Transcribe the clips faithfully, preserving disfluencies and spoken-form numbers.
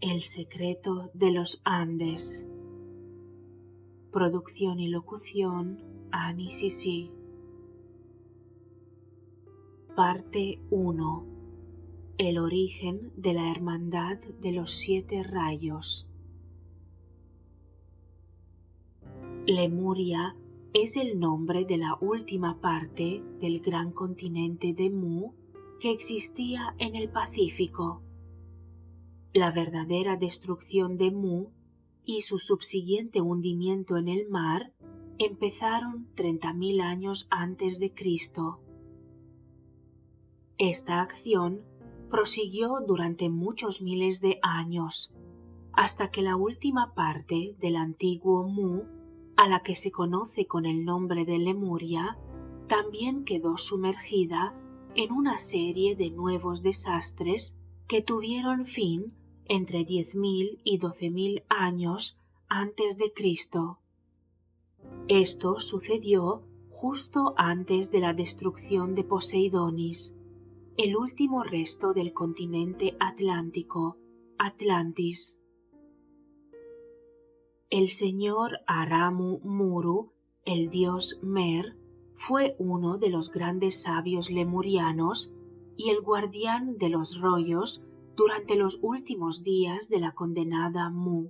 El secreto de los Andes. Producción y locución, Annie Sisi. Parte uno. El origen de la Hermandad de los Siete Rayos. Lemuria es el nombre de la última parte del gran continente de Mu que existía en el Pacífico. La verdadera destrucción de Mu y su subsiguiente hundimiento en el mar empezaron treinta mil años antes de Cristo. Esta acción prosiguió durante muchos miles de años, hasta que la última parte del antiguo Mu, a la que se conoce con el nombre de Lemuria, también quedó sumergida en una serie de nuevos desastres que tuvieron fin entre diez mil y doce mil años antes de Cristo. Esto sucedió justo antes de la destrucción de Poseidonis, el último resto del continente atlántico, Atlantis. El señor Aramu Muru, el dios Mer, fue uno de los grandes sabios lemurianos y el guardián de los rollos durante los últimos días de la condenada Mu.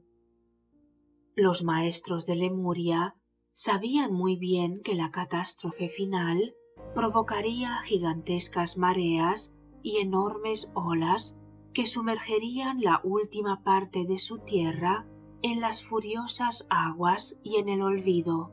Los maestros de Lemuria sabían muy bien que la catástrofe final provocaría gigantescas mareas y enormes olas que sumergerían la última parte de su tierra en las furiosas aguas y en el olvido.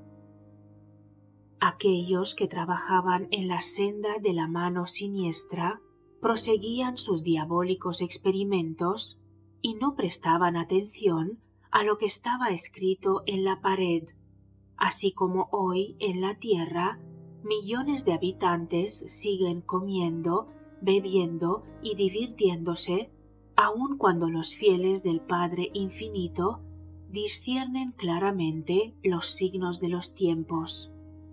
Aquellos que trabajaban en la senda de la mano siniestra proseguían sus diabólicos experimentos y no prestaban atención a lo que estaba escrito en la pared, así como hoy en la Tierra millones de habitantes siguen comiendo, bebiendo y divirtiéndose, aun cuando los fieles del Padre Infinito disciernen claramente los signos de los tiempos.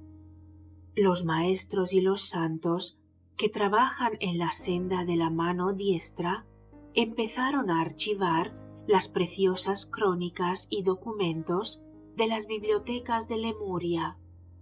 Los maestros y los santos que trabajan en la senda de la mano diestra empezaron a archivar las preciosas crónicas y documentos de las bibliotecas de Lemuria.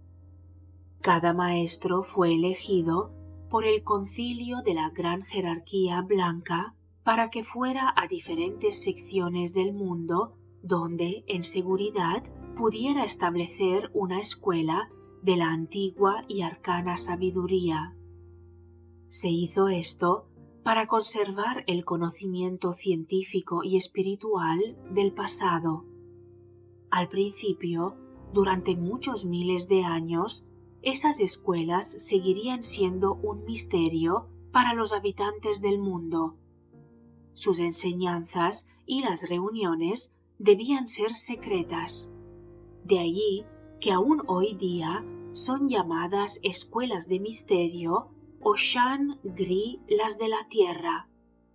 Cada maestro fue elegido por el concilio de la gran jerarquía blanca para que fuera a diferentes secciones del mundo donde, en seguridad, pudiera establecer una escuela de la antigua y arcana sabiduría. Se hizo esto para conservar el conocimiento científico y espiritual del pasado. Al principio, durante muchos miles de años, esas escuelas seguirían siendo un misterio para los habitantes del mundo. Sus enseñanzas y las reuniones debían ser secretas. De allí que aún hoy día son llamadas escuelas de misterio o Shan Gri, las de la tierra.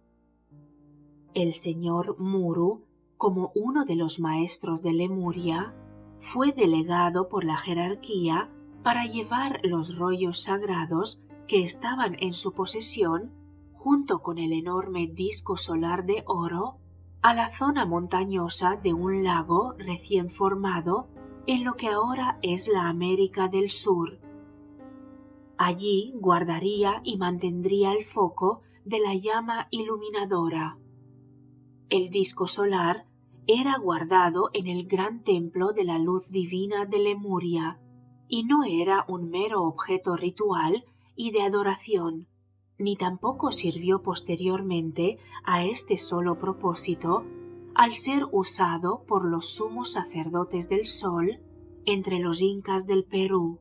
El señor Muru, como uno de los maestros de Lemuria, fue delegado por la jerarquía para llevar los rollos sagrados que estaban en su posesión, junto con el enorme disco solar de oro, a la zona montañosa de un lago recién formado en lo que ahora es la América del Sur. Allí guardaría y mantendría el foco de la llama iluminadora. El disco solar era guardado en el gran templo de la luz divina de Lemuria, y no era un mero objeto ritual y de adoración, ni tampoco sirvió posteriormente a este solo propósito al ser usado por los sumos sacerdotes del sol entre los incas del Perú.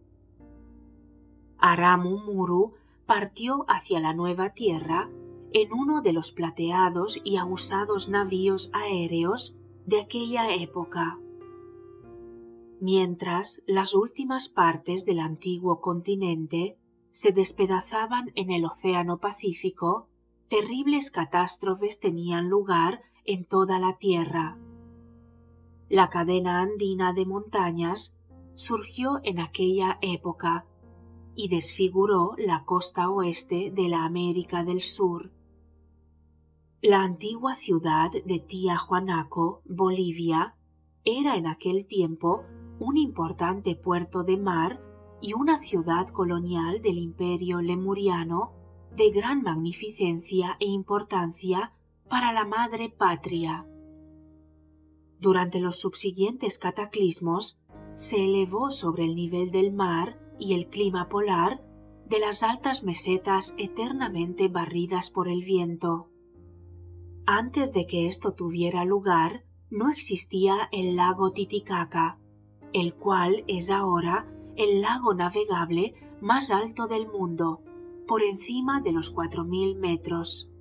Aramu Muru partió hacia la nueva tierra en uno de los plateados y abusados navíos aéreos de aquella época. Mientras las últimas partes del antiguo continente se despedazaban en el Océano Pacífico, terribles catástrofes tenían lugar en toda la tierra. La cadena andina de montañas surgió en aquella época y desfiguró la costa oeste de la América del Sur. La antigua ciudad de Tiahuanaco, Bolivia, era en aquel tiempo un importante puerto de mar y una ciudad colonial del imperio lemuriano de gran magnificencia e importancia para la madre patria. Durante los subsiguientes cataclismos, se elevó sobre el nivel del mar y el clima polar de las altas mesetas eternamente barridas por el viento. Antes de que esto tuviera lugar, no existía el lago Titicaca, el cual es ahora el lago navegable más alto del mundo, por encima de los cuatro mil metros.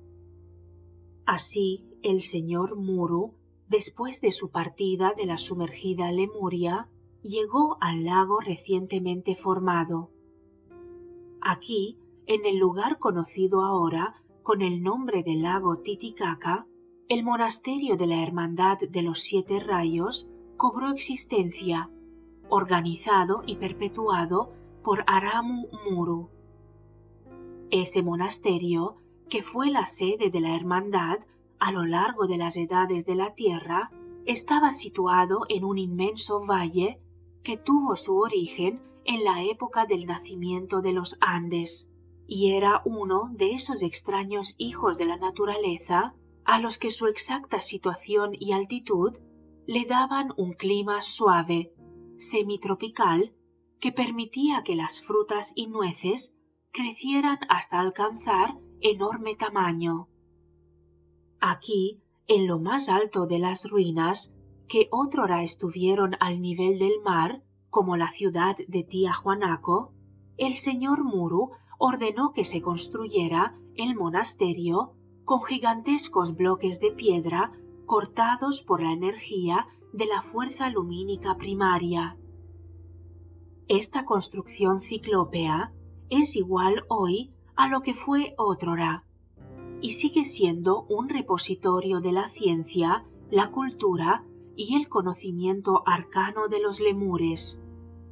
Así, el señor Muru, después de su partida de la sumergida Lemuria, llegó al lago recientemente formado. Aquí, en el lugar conocido ahora con el nombre de lago Titicaca, el monasterio de la Hermandad de los Siete Rayos cobró existencia, organizado y perpetuado por Aramu Muru. Ese monasterio, que fue la sede de la Hermandad a lo largo de las edades de la tierra, estaba situado en un inmenso valle que tuvo su origen en la época del nacimiento de los Andes, y era uno de esos extraños hijos de la naturaleza a los que su exacta situación y altitud le daban un clima suave, semitropical, que permitía que las frutas y nueces crecieran hasta alcanzar enorme tamaño. Aquí, en lo más alto de las ruinas, que otrora estuvieron al nivel del mar, como la ciudad de Tiahuanaco, el señor Muru ordenó que se construyera el monasterio con gigantescos bloques de piedra cortados por la energía de la fuerza lumínica primaria. Esta construcción ciclópea es igual hoy a lo que fue otrora, y sigue siendo un repositorio de la ciencia, la cultura y el conocimiento arcano de los lemures.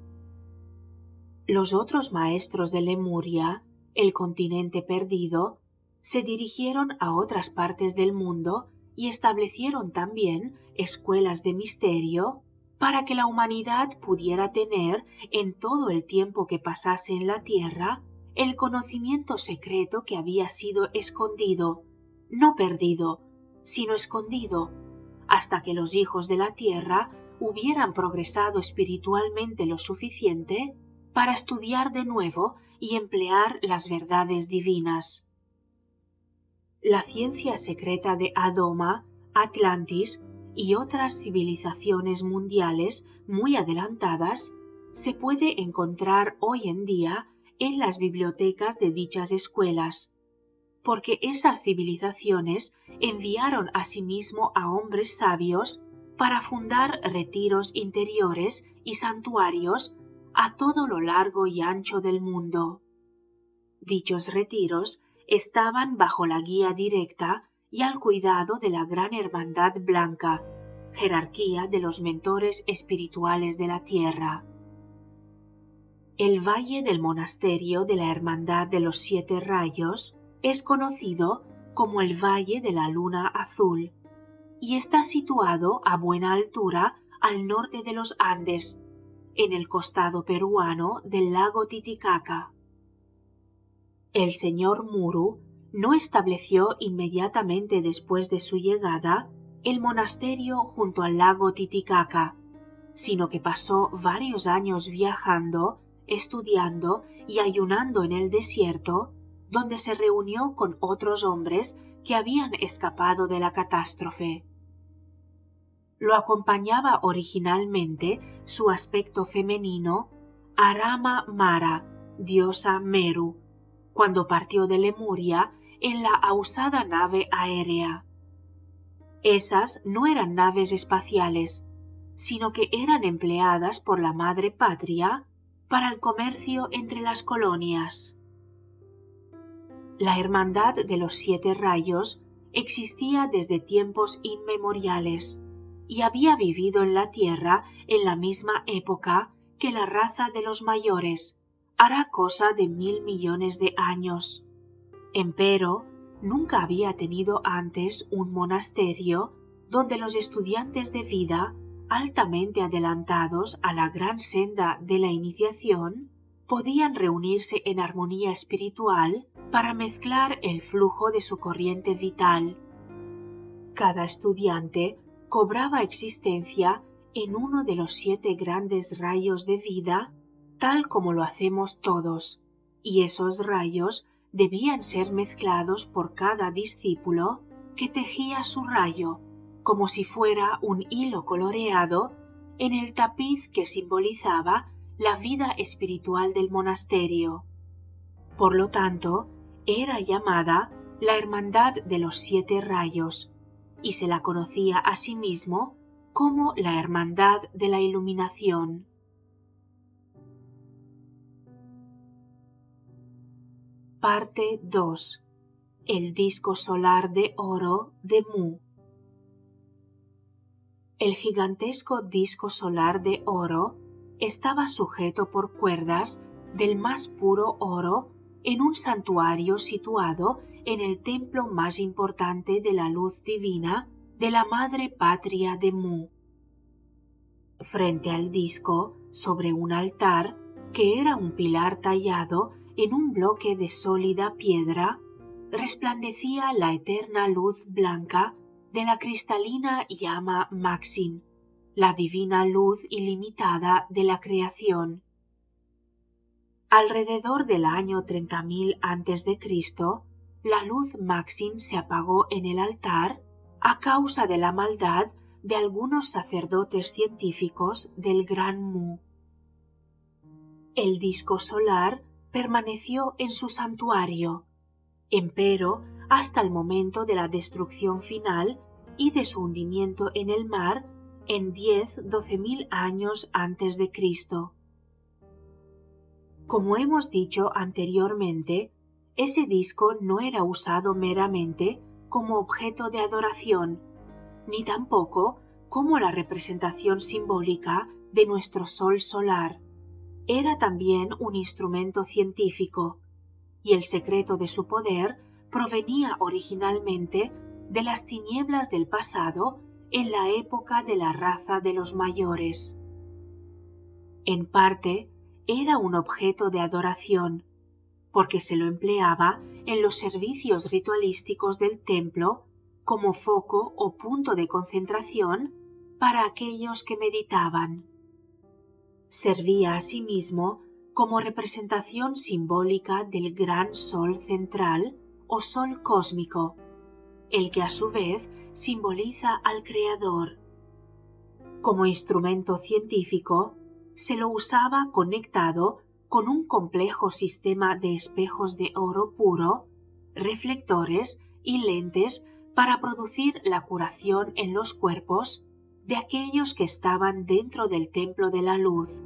Los otros maestros de Lemuria, el continente perdido, se dirigieron a otras partes del mundo y establecieron también escuelas de misterio para que la humanidad pudiera tener en todo el tiempo que pasase en la tierra el conocimiento secreto que había sido escondido, no perdido, sino escondido, hasta que los hijos de la tierra hubieran progresado espiritualmente lo suficiente para estudiar de nuevo y emplear las verdades divinas. La ciencia secreta de Adoma, Atlantis y otras civilizaciones mundiales muy adelantadas se puede encontrar hoy en día en las bibliotecas de dichas escuelas, porque esas civilizaciones enviaron asimismo a hombres sabios para fundar retiros interiores y santuarios a todo lo largo y ancho del mundo. Dichos retiros estaban bajo la guía directa y al cuidado de la Gran Hermandad Blanca, jerarquía de los mentores espirituales de la tierra. El valle del monasterio de la Hermandad de los Siete Rayos es conocido como el Valle de la Luna Azul y está situado a buena altura al norte de los Andes, en el costado peruano del lago Titicaca. El señor Muru no estableció inmediatamente después de su llegada el monasterio junto al lago Titicaca, sino que pasó varios años viajando, estudiando y ayunando en el desierto, donde se reunió con otros hombres que habían escapado de la catástrofe. Lo acompañaba originalmente su aspecto femenino, Arama Mara, diosa Meru, cuando partió de Lemuria en la ausada nave aérea. Esas no eran naves espaciales, sino que eran empleadas por la madre patria para el comercio entre las colonias. La Hermandad de los Siete Rayos existía desde tiempos inmemoriales y había vivido en la tierra en la misma época que la raza de los mayores, hará cosa de mil millones de años. Empero, nunca había tenido antes un monasterio donde los estudiantes de vida, altamente adelantados a la gran senda de la iniciación, podían reunirse en armonía espiritual para mezclar el flujo de su corriente vital. Cada estudiante cobraba existencia en uno de los siete grandes rayos de vida, tal como lo hacemos todos, y esos rayos debían ser mezclados por cada discípulo que tejía su rayo, como si fuera un hilo coloreado en el tapiz que simbolizaba la vida espiritual del monasterio. Por lo tanto, era llamada la Hermandad de los Siete Rayos, y se la conocía a sí mismo como la Hermandad de la Iluminación. Parte dos. El disco solar de oro de Mu. El gigantesco disco solar de oro estaba sujeto por cuerdas del más puro oro en un santuario situado en el templo más importante de la luz divina de la madre patria de Mu. Frente al disco, sobre un altar, que era un pilar tallado en un bloque de sólida piedra, resplandecía la eterna luz blanca de la cristalina llama Maxin, la divina luz ilimitada de la creación. Alrededor del año treinta mil antes de Cristo, la luz Maxin se apagó en el altar a causa de la maldad de algunos sacerdotes científicos del Gran Mu. El disco solar permaneció en su santuario, empero hasta el momento de la destrucción final y de su hundimiento en el mar en diez doce mil años antes de Cristo. Como hemos dicho anteriormente, ese disco no era usado meramente como objeto de adoración, ni tampoco como la representación simbólica de nuestro sol solar. Era también un instrumento científico, y el secreto de su poder provenía originalmente de las tinieblas del pasado en la época de la raza de los mayores. En parte, era un objeto de adoración, porque se lo empleaba en los servicios ritualísticos del templo como foco o punto de concentración para aquellos que meditaban. Servía asimismo como representación simbólica del gran sol central o sol cósmico, el que a su vez simboliza al Creador. Como instrumento científico, se lo usaba conectado con un complejo sistema de espejos de oro puro, reflectores y lentes para producir la curación en los cuerpos de aquellos que estaban dentro del templo de la luz.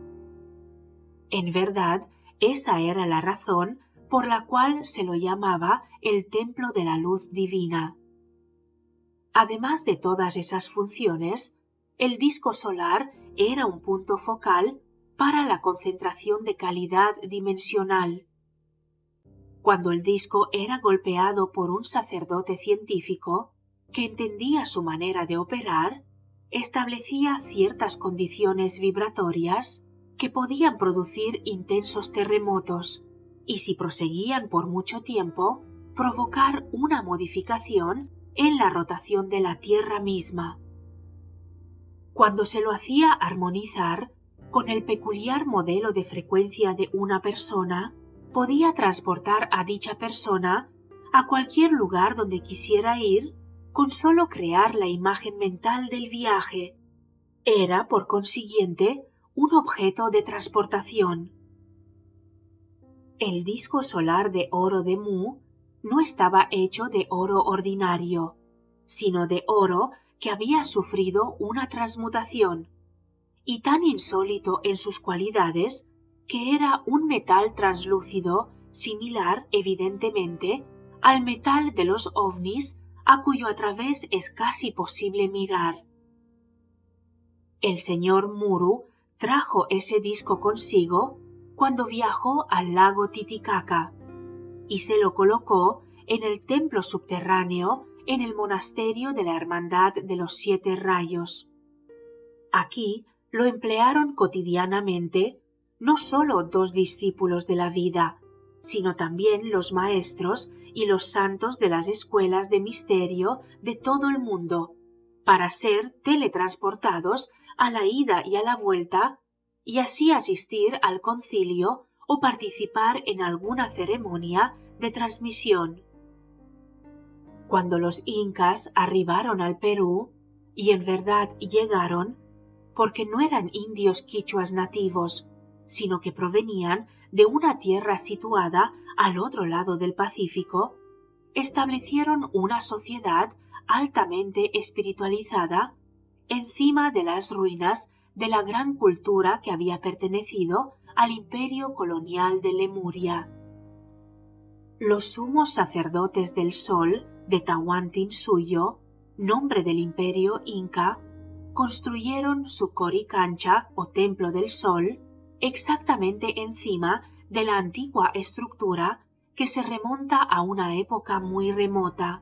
En verdad, esa era la razón por la cual se lo llamaba el templo de la luz divina. Además de todas esas funciones, el disco solar era un punto focal para la concentración de calidad dimensional. Cuando el disco era golpeado por un sacerdote científico que entendía su manera de operar, establecía ciertas condiciones vibratorias que podían producir intensos terremotos y, si proseguían por mucho tiempo, provocar una modificación en la rotación de la Tierra misma. Cuando se lo hacía armonizar con el peculiar modelo de frecuencia de una persona, podía transportar a dicha persona a cualquier lugar donde quisiera ir con solo crear la imagen mental del viaje. Era, por consiguiente, un objeto de transportación. El disco solar de oro de Mu no estaba hecho de oro ordinario, sino de oro que había sufrido una transmutación, y tan insólito en sus cualidades que era un metal translúcido similar, evidentemente, al metal de los ovnis a cuyo a través es casi posible mirar. El señor Muru trajo ese disco consigo cuando viajó al lago Titicaca y se lo colocó en el templo subterráneo en el monasterio de la Hermandad de los Siete Rayos. Aquí lo emplearon cotidianamente no solo dos discípulos de la vida, sino también los maestros y los santos de las escuelas de misterio de todo el mundo, para ser teletransportados a la ida y a la vuelta, y así asistir al concilio o participar en alguna ceremonia de transmisión. Cuando los incas arribaron al Perú, y en verdad llegaron, porque no eran indios quichuas nativos, sino que provenían de una tierra situada al otro lado del Pacífico, establecieron una sociedad altamente espiritualizada encima de las ruinas de la gran cultura que había pertenecido al imperio colonial de Lemuria. Los sumos sacerdotes del Sol de Tahuantinsuyo, nombre del imperio inca, construyeron su Coricancha o Templo del Sol exactamente encima de la antigua estructura que se remonta a una época muy remota.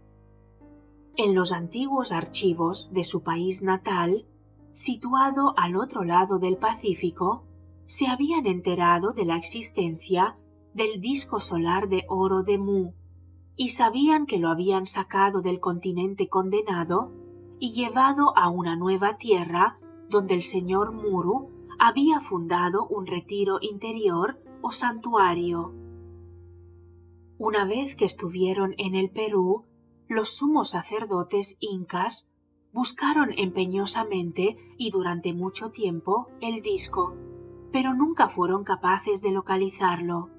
En los antiguos archivos de su país natal, situado al otro lado del Pacífico, se habían enterado de la existencia del disco solar de oro de Mu, y sabían que lo habían sacado del continente condenado y llevado a una nueva tierra donde el señor Muru había fundado un retiro interior o santuario. Una vez que estuvieron en el Perú, los sumos sacerdotes incas buscaron empeñosamente y durante mucho tiempo el disco, pero nunca fueron capaces de localizarlo.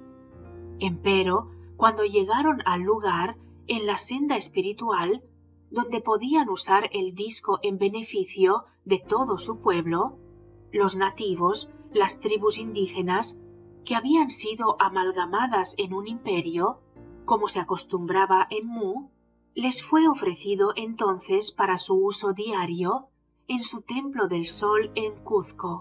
Empero, cuando llegaron al lugar en la senda espiritual, donde podían usar el disco en beneficio de todo su pueblo, los nativos, las tribus indígenas, que habían sido amalgamadas en un imperio, como se acostumbraba en Mu, les fue ofrecido entonces para su uso diario en su Templo del Sol en Cuzco.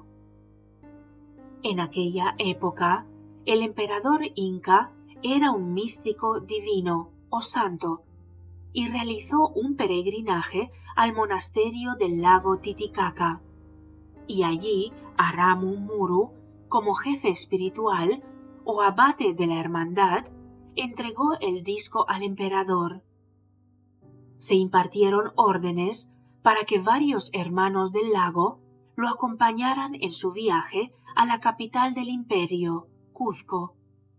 En aquella época, el emperador inca era un místico divino o santo, y realizó un peregrinaje al monasterio del lago Titicaca, y allí Aramu Muru, como jefe espiritual o abate de la hermandad, entregó el disco al emperador. Se impartieron órdenes para que varios hermanos del lago lo acompañaran en su viaje a la capital del imperio, Cuzco.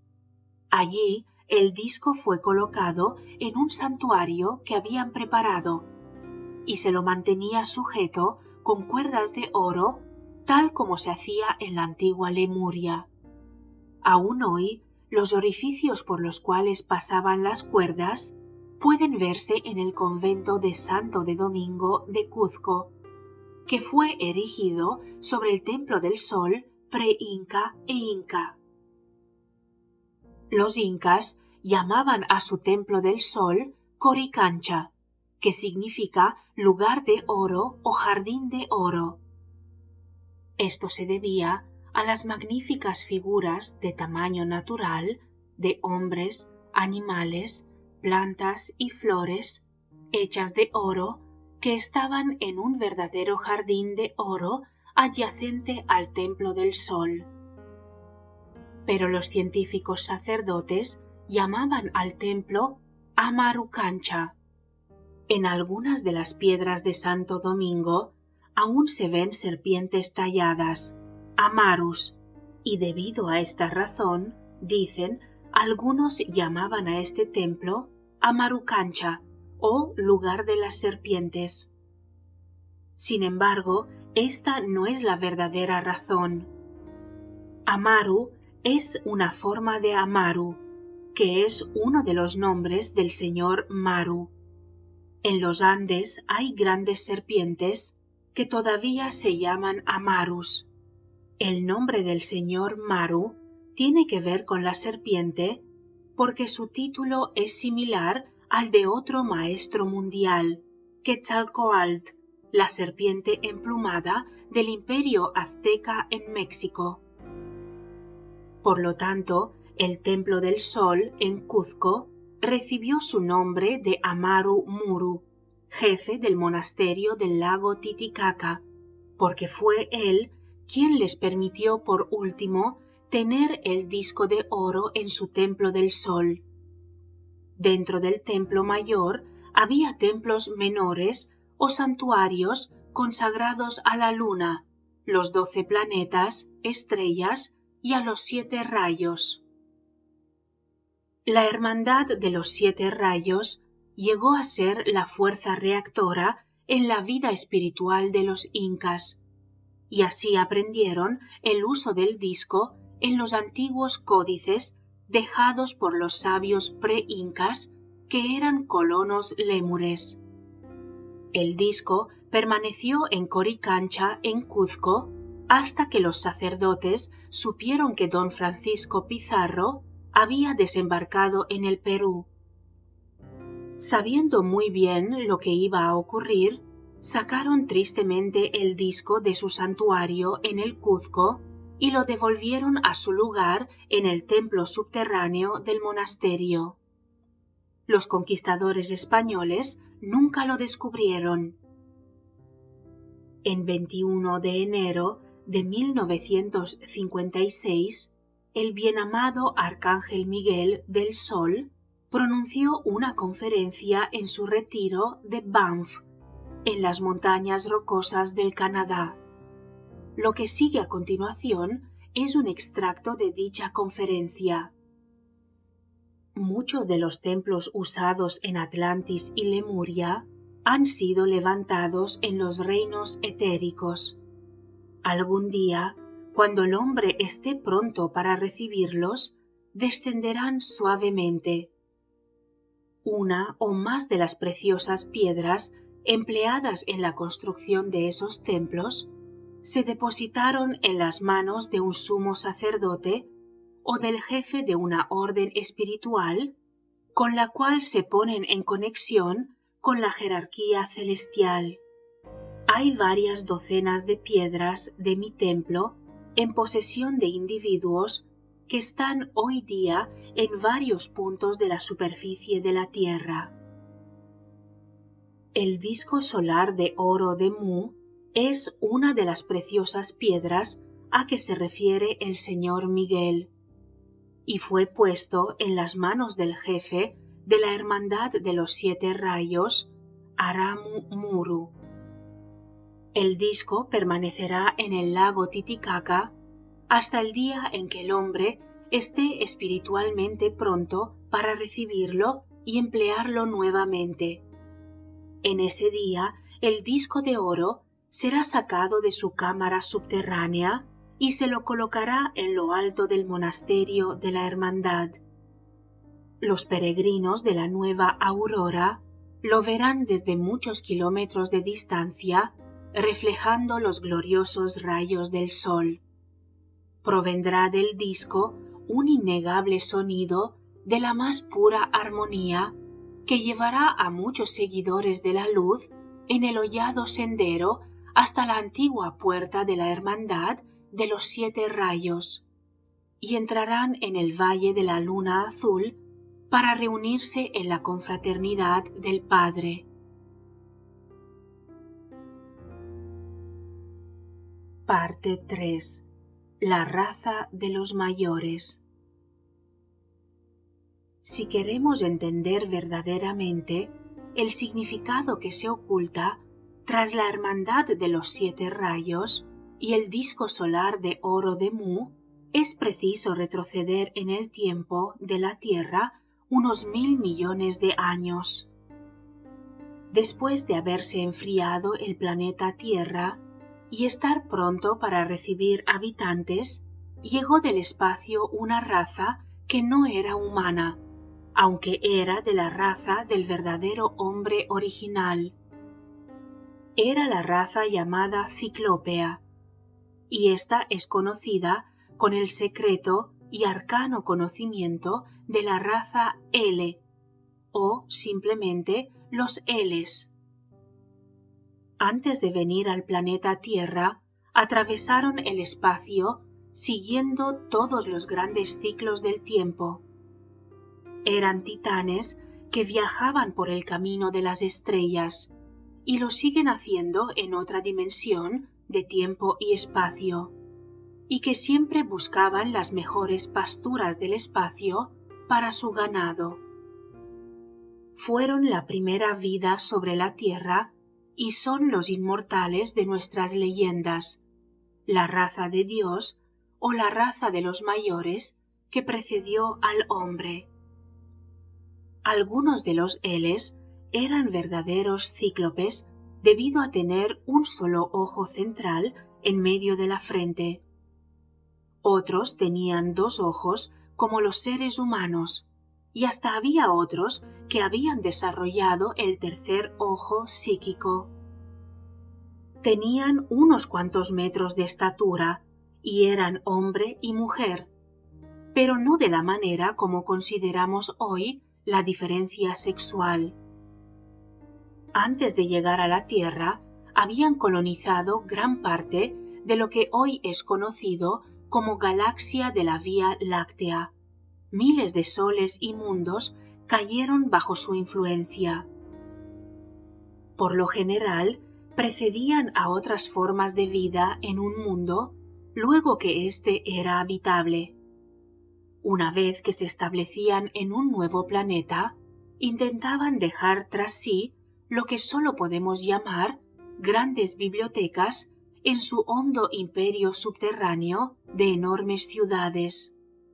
Allí el disco fue colocado en un santuario que habían preparado, y se lo mantenía sujeto con cuerdas de oro, tal como se hacía en la antigua Lemuria. Aún hoy, los orificios por los cuales pasaban las cuerdas pueden verse en el convento de Santo de Domingo de Cuzco, que fue erigido sobre el Templo del Sol pre-inca e inca. Los incas llamaban a su Templo del Sol Coricancha, que significa lugar de oro o jardín de oro. Esto se debía a las magníficas figuras de tamaño natural de hombres, animales, plantas y flores, hechas de oro, que estaban en un verdadero jardín de oro adyacente al Templo del Sol. Pero los científicos sacerdotes llamaban al templo Amarucancha. En algunas de las piedras de Santo Domingo aún se ven serpientes talladas, amarus, y debido a esta razón, dicen, algunos llamaban a este templo Amarucancha o lugar de las serpientes. Sin embargo, esta no es la verdadera razón. Amaru es una forma de Amaru, que es uno de los nombres del señor Maru. En los Andes hay grandes serpientes que todavía se llaman Amarus. El nombre del señor Maru tiene que ver con la serpiente porque su título es similar al de otro maestro mundial, Quetzalcóatl, la serpiente emplumada del imperio azteca en México. Por lo tanto, el Templo del Sol en Cuzco recibió su nombre de Amaru Muru, jefe del monasterio del lago Titicaca, porque fue él quien les permitió por último tener el disco de oro en su templo del sol. Dentro del templo mayor había templos menores o santuarios consagrados a la luna, los doce planetas, estrellas y a los siete rayos. La Hermandad de los Siete Rayos llegó a ser la fuerza reactora en la vida espiritual de los incas, y así aprendieron el uso del disco en los antiguos códices dejados por los sabios pre-incas que eran colonos lémures. El disco permaneció en Coricancha, en Cuzco, hasta que los sacerdotes supieron que don Francisco Pizarro había desembarcado en el Perú. Sabiendo muy bien lo que iba a ocurrir, sacaron tristemente el disco de su santuario en el Cuzco y lo devolvieron a su lugar en el templo subterráneo del monasterio. Los conquistadores españoles nunca lo descubrieron. En veintiuno de enero de mil novecientos cincuenta y seis, el bienamado Arcángel Miguel del Sol pronunció una conferencia en su retiro de Banff, en las montañas rocosas del Canadá. Lo que sigue a continuación es un extracto de dicha conferencia. Muchos de los templos usados en Atlantis y Lemuria han sido levantados en los reinos etéricos. Algún día, cuando el hombre esté pronto para recibirlos, descenderán suavemente. Una o más de las preciosas piedras empleadas en la construcción de esos templos se depositaron en las manos de un sumo sacerdote o del jefe de una orden espiritual, con la cual se ponen en conexión con la jerarquía celestial. Hay varias docenas de piedras de mi templo en posesión de individuos que están hoy día en varios puntos de la superficie de la Tierra. El disco solar de oro de Mu es una de las preciosas piedras a que se refiere el señor Miguel, y fue puesto en las manos del jefe de la Hermandad de los Siete Rayos, Aramu Muru. El disco permanecerá en el lago Titicaca hasta el día en que el hombre esté espiritualmente pronto para recibirlo y emplearlo nuevamente. En ese día, el disco de oro será sacado de su cámara subterránea y se lo colocará en lo alto del monasterio de la Hermandad. Los peregrinos de la Nueva Aurora lo verán desde muchos kilómetros de distancia, reflejando los gloriosos rayos del sol. Provendrá del disco un innegable sonido de la más pura armonía que llevará a muchos seguidores de la luz en el hollado sendero hasta la antigua puerta de la Hermandad de los Siete Rayos, y entrarán en el Valle de la Luna Azul para reunirse en la confraternidad del Padre. Parte tres. La raza de los mayores. Si queremos entender verdaderamente el significado que se oculta tras la Hermandad de los Siete Rayos y el disco solar de oro de Mu, es preciso retroceder en el tiempo de la Tierra unos mil millones de años. Después de haberse enfriado el planeta Tierra y estar pronto para recibir habitantes, llegó del espacio una raza que no era humana, aunque era de la raza del verdadero hombre original. Era la raza llamada Ciclópea, y ésta es conocida con el secreto y arcano conocimiento de la raza L, o simplemente los Ls. Antes de venir al planeta Tierra, atravesaron el espacio siguiendo todos los grandes ciclos del tiempo. Eran titanes que viajaban por el camino de las estrellas y lo siguen haciendo en otra dimensión de tiempo y espacio, y que siempre buscaban las mejores pasturas del espacio para su ganado. Fueron la primera vida sobre la tierra y son los inmortales de nuestras leyendas, la raza de Dios o la raza de los mayores que precedió al hombre. Algunos de los Eles eran verdaderos cíclopes debido a tener un solo ojo central en medio de la frente. Otros tenían dos ojos como los seres humanos, y hasta había otros que habían desarrollado el tercer ojo psíquico. Tenían unos cuantos metros de estatura y eran hombre y mujer, pero no de la manera como consideramos hoy la diferencia sexual. Antes de llegar a la Tierra, habían colonizado gran parte de lo que hoy es conocido como galaxia de la Vía Láctea. Miles de soles y mundos cayeron bajo su influencia. Por lo general, precedían a otras formas de vida en un mundo luego que éste era habitable. Una vez que se establecían en un nuevo planeta, intentaban dejar tras sí lo que solo podemos llamar grandes bibliotecas en su hondo imperio subterráneo de enormes ciudades.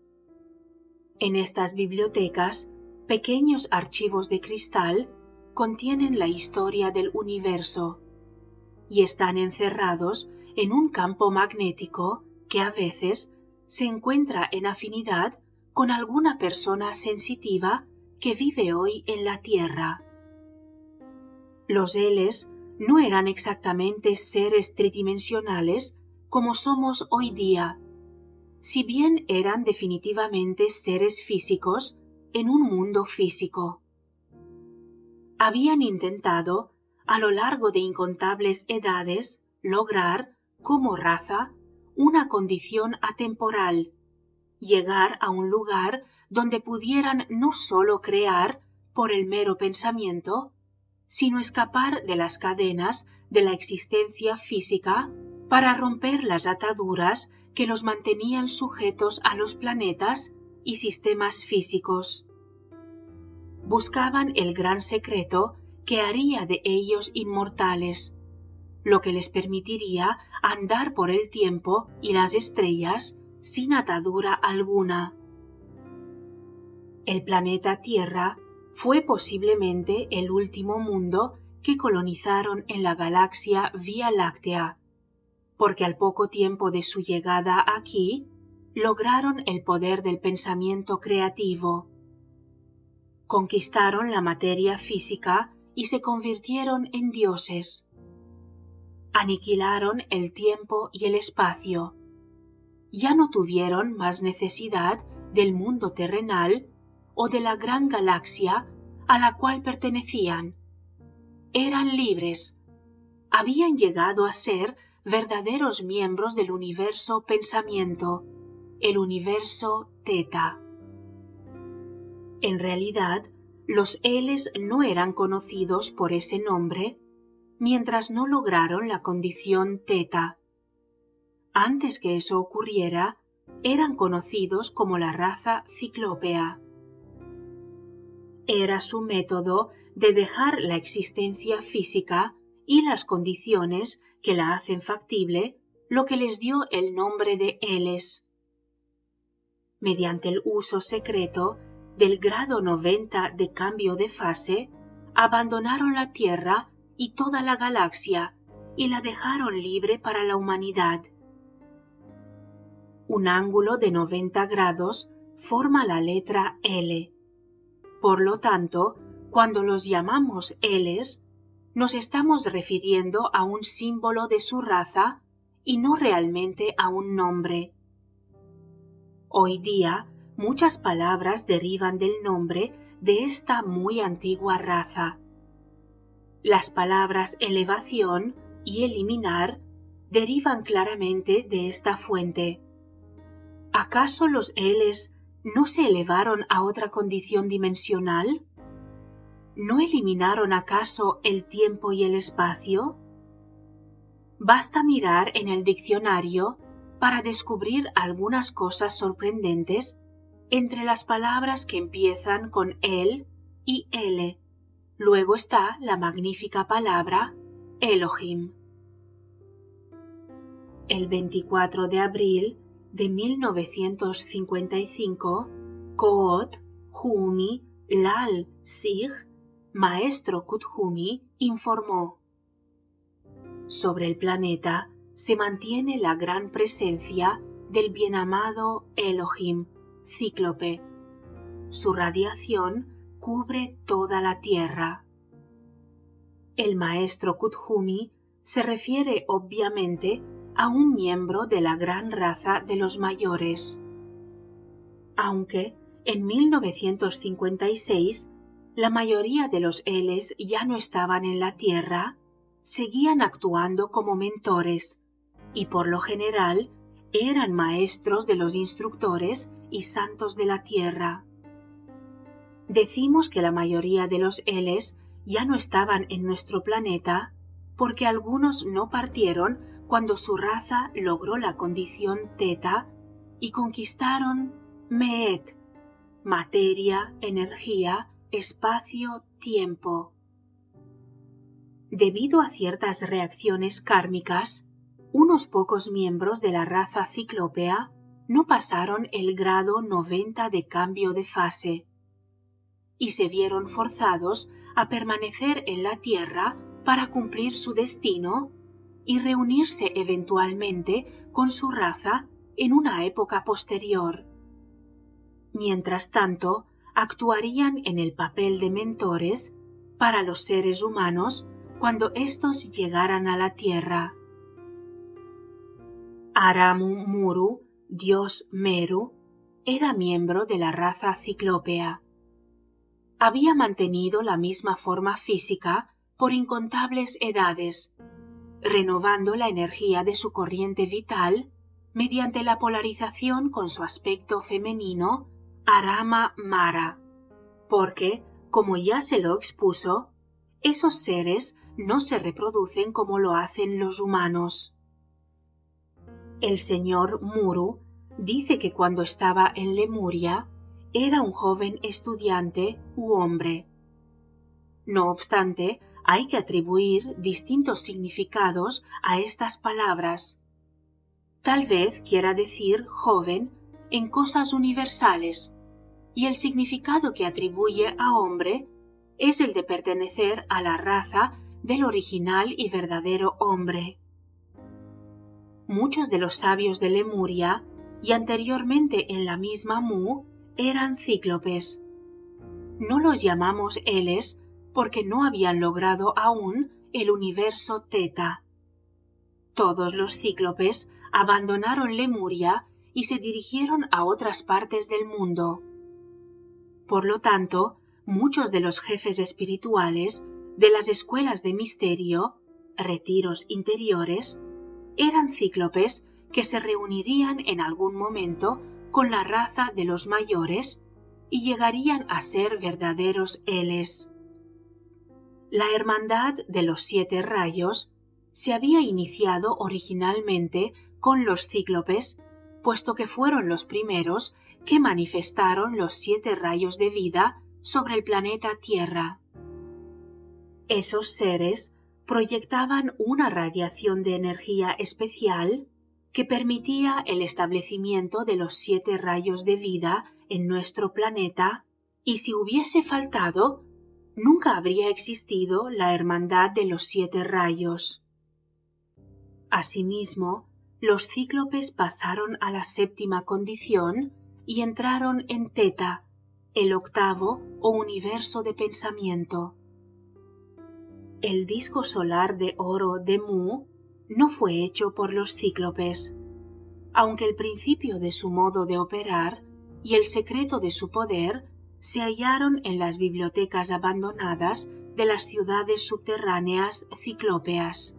En estas bibliotecas, pequeños archivos de cristal contienen la historia del universo y están encerrados en un campo magnético que a veces se encuentra en afinidad con alguna persona sensitiva que vive hoy en la Tierra. Los Eles no eran exactamente seres tridimensionales como somos hoy día, si bien eran definitivamente seres físicos en un mundo físico. Habían intentado, a lo largo de incontables edades, lograr, como raza, una condición atemporal, llegar a un lugar donde pudieran no solo crear por el mero pensamiento, sino escapar de las cadenas de la existencia física para romper las ataduras que los mantenían sujetos a los planetas y sistemas físicos. Buscaban el gran secreto que haría de ellos inmortales, lo que les permitiría andar por el tiempo y las estrellas sin atadura alguna. El planeta Tierra fue posiblemente el último mundo que colonizaron en la galaxia Vía Láctea, porque al poco tiempo de su llegada aquí, lograron el poder del pensamiento creativo. Conquistaron la materia física y se convirtieron en dioses. Aniquilaron el tiempo y el espacio. Ya no tuvieron más necesidad del mundo terrenal o de la gran galaxia a la cual pertenecían. Eran libres. Habían llegado a ser verdaderos miembros del universo pensamiento, el universo Teta. En realidad, los Eles no eran conocidos por ese nombre mientras no lograron la condición Teta. Antes que eso ocurriera, eran conocidos como la raza ciclópea. Era su método de dejar la existencia física y las condiciones que la hacen factible lo que les dio el nombre de Eles. Mediante el uso secreto del grado noventa de cambio de fase, abandonaron la Tierra y toda la galaxia y la dejaron libre para la humanidad. Un ángulo de noventa grados forma la letra L. Por lo tanto, cuando los llamamos Eles, nos estamos refiriendo a un símbolo de su raza y no realmente a un nombre. Hoy día, muchas palabras derivan del nombre de esta muy antigua raza. Las palabras elevación y eliminar derivan claramente de esta fuente. ¿Acaso los Eles ¿no se elevaron a otra condición dimensional? ¿No eliminaron acaso el tiempo y el espacio? Basta mirar en el diccionario para descubrir algunas cosas sorprendentes entre las palabras que empiezan con el y ele. Luego está la magnífica palabra Elohim. El veinticuatro de abril de mil novecientos cincuenta y cinco, Koot Humi Lal Sig, maestro Kuthumi, informó: sobre el planeta se mantiene la gran presencia del bienamado Elohim, cíclope. Su radiación cubre toda la Tierra. El maestro Kuthumi se refiere obviamente a un miembro de la gran raza de los mayores. Aunque en mil novecientos cincuenta y seis la mayoría de los Eles ya no estaban en la Tierra, seguían actuando como mentores y por lo general eran maestros de los instructores y santos de la Tierra. Decimos que la mayoría de los Eles ya no estaban en nuestro planeta porque algunos no partieron cuando su raza logró la condición Teta y conquistaron Meet, materia, energía, espacio, tiempo. Debido a ciertas reacciones kármicas, unos pocos miembros de la raza ciclópea no pasaron el grado noventa de cambio de fase y se vieron forzados a permanecer en la Tierra para cumplir su destino y reunirse eventualmente con su raza en una época posterior. Mientras tanto, actuarían en el papel de mentores para los seres humanos cuando éstos llegaran a la Tierra. Aramu Muru, dios Meru, era miembro de la raza ciclópea. Había mantenido la misma forma física por incontables edades, renovando la energía de su corriente vital mediante la polarización con su aspecto femenino Arama Mara, porque, como ya se lo expuso, esos seres no se reproducen como lo hacen los humanos. El señor Muru dice que cuando estaba en Lemuria era un joven estudiante u hombre. No obstante, hay que atribuir distintos significados a estas palabras. Tal vez quiera decir joven en cosas universales, y el significado que atribuye a hombre es el de pertenecer a la raza del original y verdadero hombre. Muchos de los sabios de Lemuria y anteriormente en la misma Mu eran cíclopes. No los llamamos Eles porque no habían logrado aún el universo Teta. Todos los cíclopes abandonaron Lemuria y se dirigieron a otras partes del mundo. Por lo tanto, muchos de los jefes espirituales de las escuelas de misterio, retiros interiores, eran cíclopes que se reunirían en algún momento con la raza de los mayores y llegarían a ser verdaderos Eles. La hermandad de los siete rayos se había iniciado originalmente con los cíclopes, puesto que fueron los primeros que manifestaron los siete rayos de vida sobre el planeta Tierra. Esos seres proyectaban una radiación de energía especial que permitía el establecimiento de los siete rayos de vida en nuestro planeta, y si hubiese faltado, nunca habría existido la hermandad de los siete rayos. Asimismo, los cíclopes pasaron a la séptima condición y entraron en Teta, el octavo o universo de pensamiento. El disco solar de oro de Mu no fue hecho por los cíclopes, aunque el principio de su modo de operar y el secreto de su poder se hallaron en las bibliotecas abandonadas de las ciudades subterráneas ciclópeas.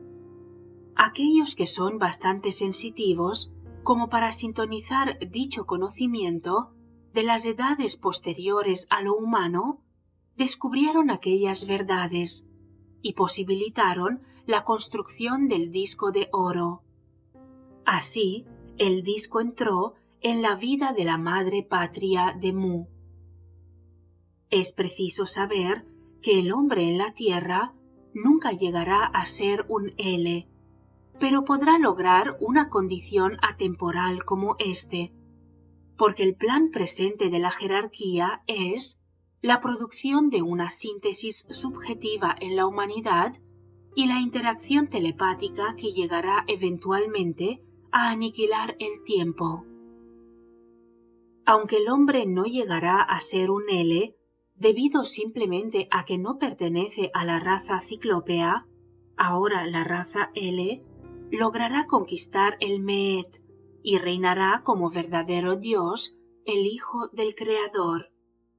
Aquellos que son bastante sensitivos como para sintonizar dicho conocimiento de las edades posteriores a lo humano, descubrieron aquellas verdades y posibilitaron la construcción del disco de oro. Así, el disco entró en la vida de la madre patria de Mu. Es preciso saber que el hombre en la Tierra nunca llegará a ser un L, pero podrá lograr una condición atemporal como éste, porque el plan presente de la jerarquía es la producción de una síntesis subjetiva en la humanidad y la interacción telepática que llegará eventualmente a aniquilar el tiempo. Aunque el hombre no llegará a ser un L, debido simplemente a que no pertenece a la raza ciclópea, ahora la raza L, logrará conquistar el Meet y reinará como verdadero Dios, el Hijo del Creador.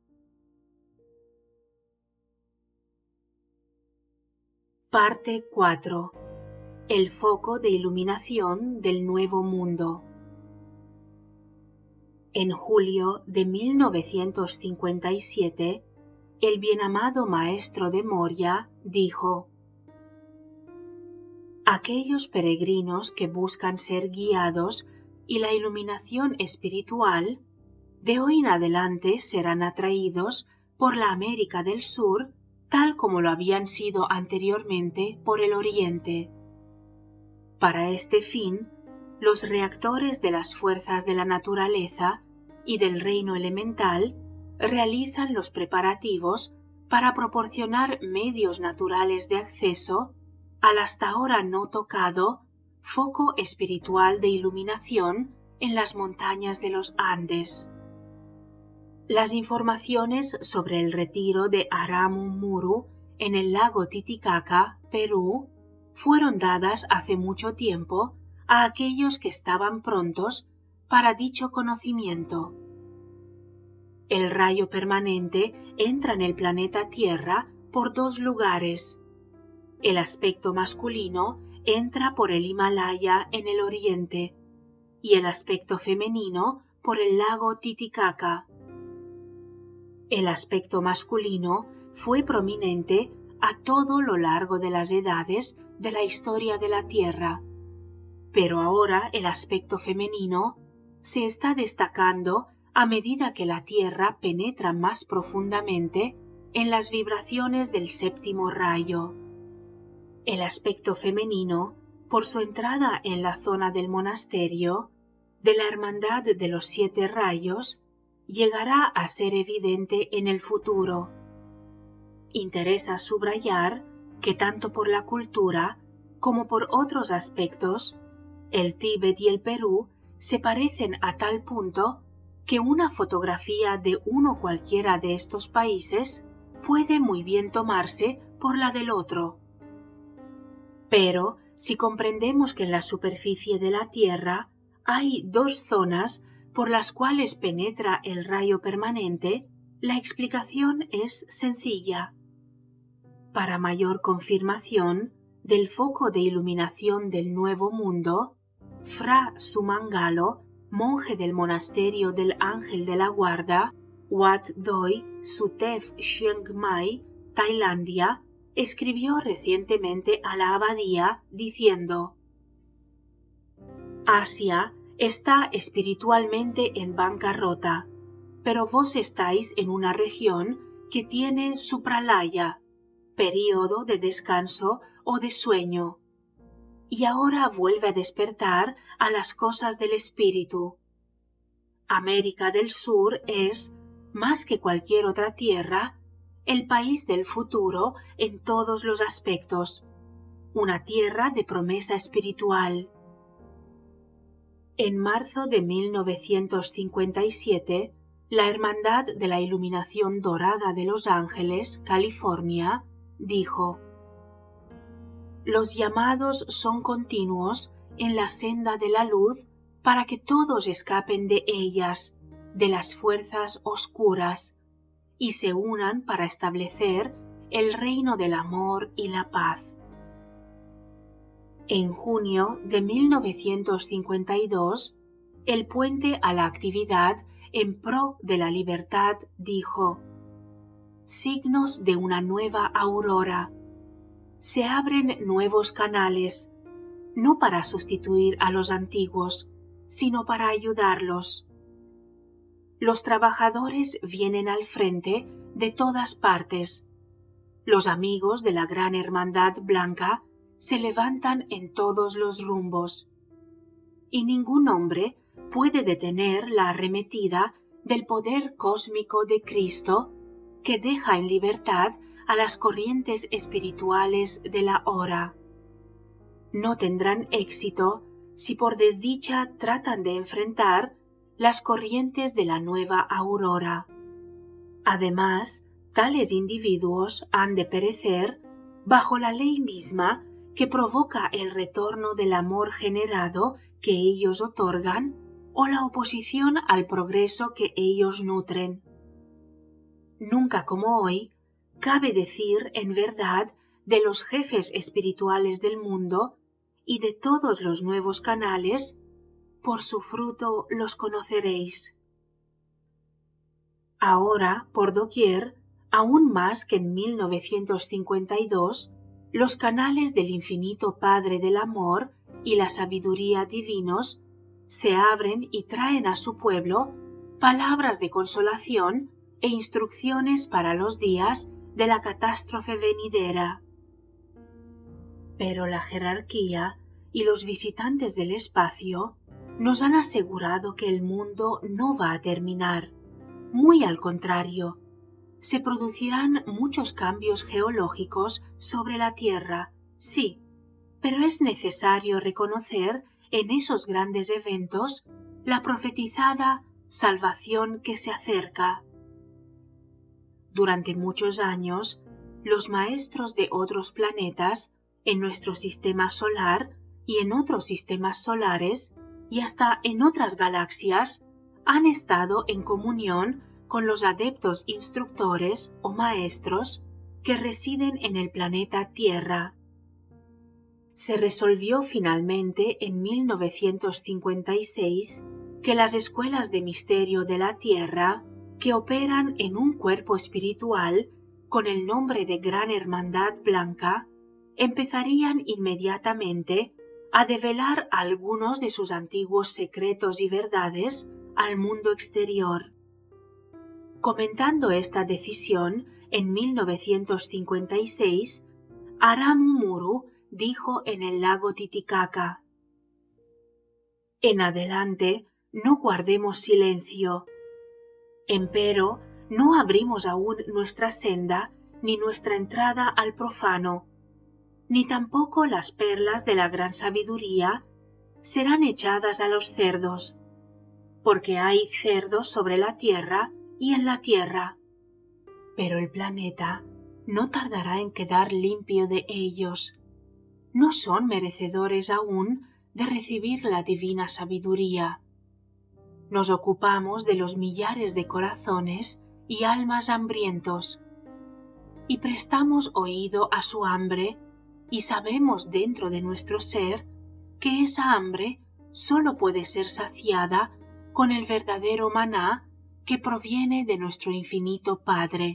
Parte cuatro. El foco de iluminación del Nuevo Mundo. En julio de mil novecientos cincuenta y siete, el bienamado maestro de Moria dijo: aquellos peregrinos que buscan ser guiados y la iluminación espiritual, de hoy en adelante serán atraídos por la América del Sur tal como lo habían sido anteriormente por el Oriente. Para este fin, los reactores de las fuerzas de la naturaleza y del reino elemental realizan los preparativos para proporcionar medios naturales de acceso al hasta ahora no tocado foco espiritual de iluminación en las montañas de los Andes. Las informaciones sobre el retiro de Aramu-Muru en el lago Titicaca, Perú, fueron dadas hace mucho tiempo a aquellos que estaban prontos para dicho conocimiento. El rayo permanente entra en el planeta Tierra por dos lugares. El aspecto masculino entra por el Himalaya en el oriente y el aspecto femenino por el lago Titicaca. El aspecto masculino fue prominente a todo lo largo de las edades de la historia de la Tierra, pero ahora el aspecto femenino se está destacando a medida que la Tierra penetra más profundamente en las vibraciones del séptimo rayo. El aspecto femenino, por su entrada en la zona del monasterio, de la Hermandad de los Siete Rayos, llegará a ser evidente en el futuro. Interesa subrayar que tanto por la cultura como por otros aspectos, el Tíbet y el Perú se parecen a tal punto que una fotografía de uno cualquiera de estos países puede muy bien tomarse por la del otro. Pero si comprendemos que en la superficie de la Tierra hay dos zonas por las cuales penetra el rayo permanente, la explicación es sencilla. Para mayor confirmación del foco de iluminación del Nuevo Mundo, Fra Sumangalo, monje del monasterio del Ángel de la Guarda, Wat Doi, Suthep, Chiang Mai, Tailandia, escribió recientemente a la abadía diciendo: Asia está espiritualmente en bancarrota, pero vos estáis en una región que tiene su pralaya, período de descanso o de sueño, y ahora vuelve a despertar a las cosas del espíritu. América del Sur es, más que cualquier otra tierra, el país del futuro en todos los aspectos, una tierra de promesa espiritual. En marzo de mil novecientos cincuenta y siete, la Hermandad de la Iluminación Dorada de Los Ángeles, California, dijo: Los llamados son continuos en la senda de la luz para que todos escapen de ellas, de las fuerzas oscuras, y se unan para establecer el reino del amor y la paz. En junio de mil novecientos cincuenta y dos, el puente a la actividad en pro de la libertad, dijo: signos de una nueva aurora. Se abren nuevos canales, no para sustituir a los antiguos, sino para ayudarlos. Los trabajadores vienen al frente de todas partes. Los amigos de la Gran Hermandad Blanca se levantan en todos los rumbos. Y ningún hombre puede detener la arremetida del poder cósmico de Cristo, que deja en libertad a las corrientes espirituales de la hora. No tendrán éxito si por desdicha tratan de enfrentar las corrientes de la nueva aurora. Además, tales individuos han de perecer bajo la ley misma que provoca el retorno del amor generado que ellos otorgan o la oposición al progreso que ellos nutren. Nunca como hoy cabe decir en verdad de los jefes espirituales del mundo y de todos los nuevos canales: por su fruto los conoceréis. Ahora, por doquier, aún más que en mil novecientos cincuenta y dos, los canales del infinito Padre del Amor y la sabiduría divinos se abren y traen a su pueblo palabras de consolación e instrucciones para los días de la catástrofe venidera. Pero la jerarquía y los visitantes del espacio nos han asegurado que el mundo no va a terminar. Muy al contrario, se producirán muchos cambios geológicos sobre la Tierra, sí, pero es necesario reconocer en esos grandes eventos la profetizada salvación que se acerca. Durante muchos años, los maestros de otros planetas en nuestro sistema solar y en otros sistemas solares y hasta en otras galaxias han estado en comunión con los adeptos instructores o maestros que residen en el planeta Tierra. Se resolvió finalmente en mil novecientos cincuenta y seis que las escuelas de misterio de la Tierra, que operan en un cuerpo espiritual con el nombre de Gran Hermandad Blanca, empezarían inmediatamente a develar algunos de sus antiguos secretos y verdades al mundo exterior. Comentando esta decisión, en mil novecientos cincuenta y seis, Aramu Muru dijo en el lago Titicaca: en adelante no guardemos silencio. Empero, no abrimos aún nuestra senda ni nuestra entrada al profano, ni tampoco las perlas de la gran sabiduría serán echadas a los cerdos, porque hay cerdos sobre la tierra y en la tierra, pero el planeta no tardará en quedar limpio de ellos. No son merecedores aún de recibir la divina sabiduría. Nos ocupamos de los millares de corazones y almas hambrientos, y prestamos oído a su hambre, y sabemos dentro de nuestro ser que esa hambre sólo puede ser saciada con el verdadero maná que proviene de nuestro infinito Padre.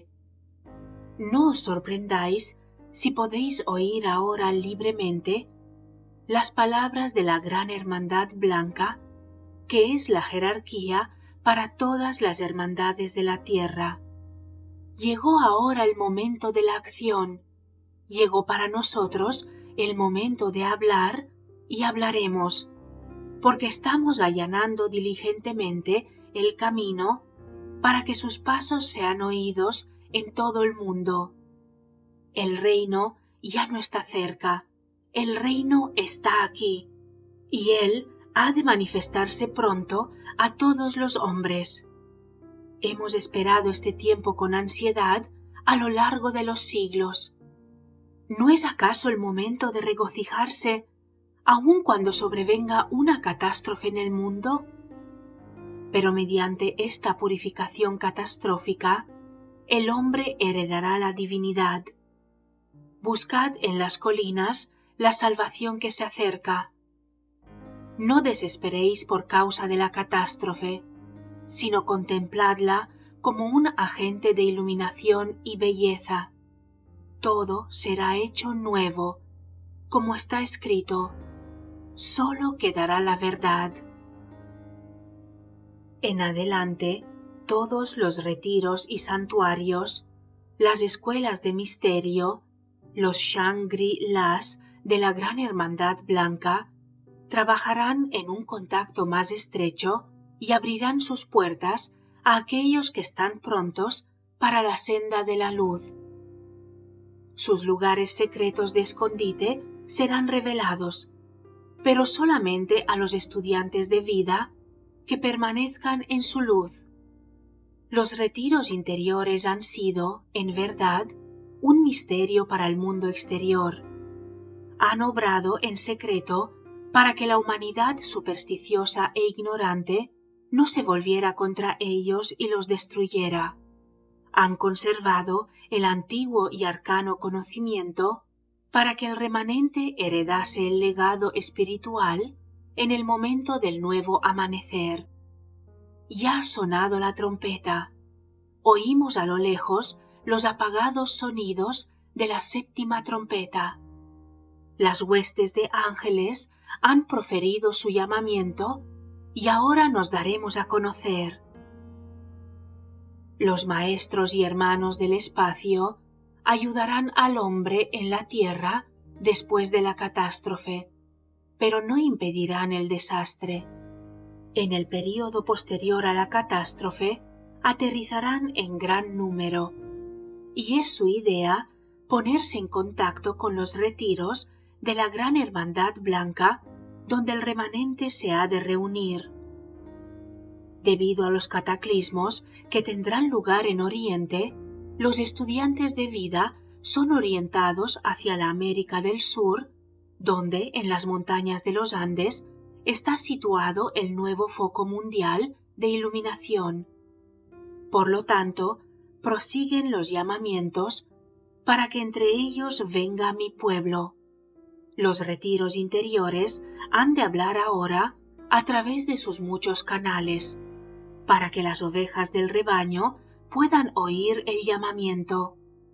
No os sorprendáis si podéis oír ahora libremente las palabras de la Gran Hermandad Blanca, que es la jerarquía para todas las hermandades de la tierra. Llegó ahora el momento de la acción, llegó para nosotros el momento de hablar y hablaremos, porque estamos allanando diligentemente el camino para que sus pasos sean oídos en todo el mundo. El reino ya no está cerca, el reino está aquí, y él ha de manifestarse pronto a todos los hombres. Hemos esperado este tiempo con ansiedad a lo largo de los siglos. ¿No es acaso el momento de regocijarse, aun cuando sobrevenga una catástrofe en el mundo? Pero mediante esta purificación catastrófica, el hombre heredará la divinidad. Buscad en las colinas la salvación que se acerca. No desesperéis por causa de la catástrofe, sino contempladla como un agente de iluminación y belleza. Todo será hecho nuevo, como está escrito, solo quedará la verdad. En adelante, todos los retiros y santuarios, las escuelas de misterio, los Shangri-Las de la Gran Hermandad Blanca, trabajarán en un contacto más estrecho y abrirán sus puertas a aquellos que están prontos para la senda de la luz. Sus lugares secretos de escondite serán revelados, pero solamente a los estudiantes de vida que permanezcan en su luz. Los retiros interiores han sido, en verdad, un misterio para el mundo exterior. Han obrado en secreto para que la humanidad supersticiosa e ignorante no se volviera contra ellos y los destruyera. Han conservado el antiguo y arcano conocimiento para que el remanente heredase el legado espiritual en el momento del nuevo amanecer. Ya ha sonado la trompeta. Oímos a lo lejos los apagados sonidos de la séptima trompeta. Las huestes de ángeles han proferido su llamamiento y ahora nos daremos a conocer. Los maestros y hermanos del espacio ayudarán al hombre en la tierra después de la catástrofe, pero no impedirán el desastre. En el período posterior a la catástrofe aterrizarán en gran número, y es su idea ponerse en contacto con los retiros de la Gran Hermandad Blanca, donde el remanente se ha de reunir. Debido a los cataclismos que tendrán lugar en Oriente, los estudiantes de vida son orientados hacia la América del Sur, donde, en las montañas de los Andes, está situado el nuevo foco mundial de iluminación. Por lo tanto, prosiguen los llamamientos para que entre ellos venga mi pueblo. Los retiros interiores han de hablar ahora a través de sus muchos canales, para que las ovejas del rebaño puedan oír el llamamiento.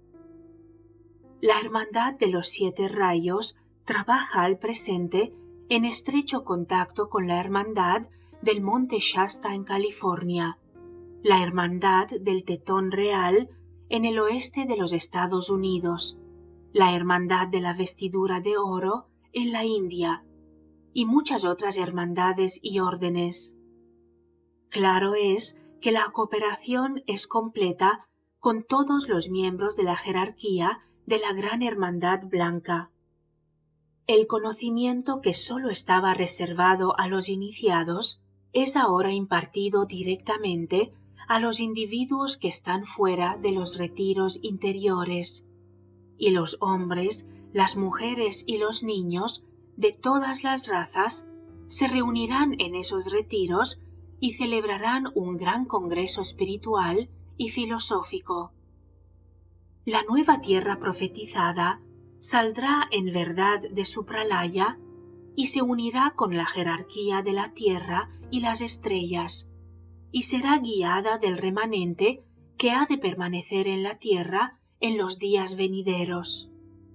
La Hermandad de los Siete Rayos trabaja al presente en estrecho contacto con la Hermandad del Monte Shasta en California, la Hermandad del Tetón Real en el oeste de los Estados Unidos, la Hermandad de la Vestidura de Oro en la India, y muchas otras hermandades y órdenes. Claro es que la cooperación es completa con todos los miembros de la jerarquía de la Gran Hermandad Blanca. El conocimiento que sólo estaba reservado a los iniciados es ahora impartido directamente a los individuos que están fuera de los retiros interiores, y los hombres, las mujeres y los niños de todas las razas se reunirán en esos retiros y celebrarán un gran congreso espiritual y filosófico. La nueva tierra profetizada saldrá en verdad de su pralaya y se unirá con la jerarquía de la tierra y las estrellas, y será guiada del remanente que ha de permanecer en la tierra en los días venideros.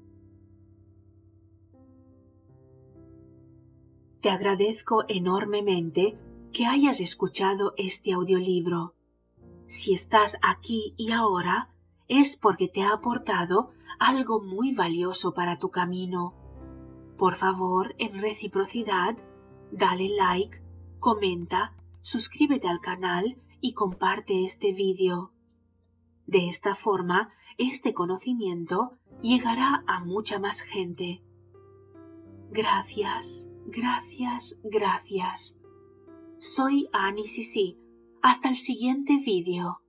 Te agradezco enormemente que hayas escuchado este audiolibro. Si estás aquí y ahora, es porque te ha aportado algo muy valioso para tu camino. Por favor, en reciprocidad, dale like, comenta, suscríbete al canal y comparte este vídeo. De esta forma, este conocimiento llegará a mucha más gente. Gracias, gracias, gracias. Soy Annie Sisi. Hasta el siguiente vídeo.